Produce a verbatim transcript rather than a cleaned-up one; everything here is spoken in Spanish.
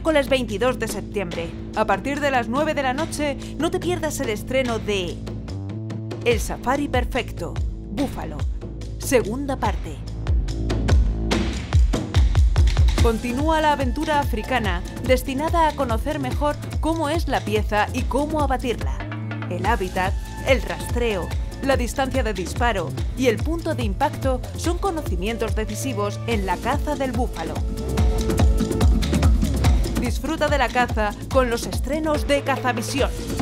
miércoles veintidós de septiembre. A partir de las nueve de la noche, no te pierdas el estreno de El Safari Perfecto, Búfalo, segunda parte. Continúa la aventura africana, destinada a conocer mejor cómo es la pieza y cómo abatirla. El hábitat, el rastreo, la distancia de disparo y el punto de impacto son conocimientos decisivos en la caza del búfalo. Disfruta de la caza con los estrenos de Cazavisión.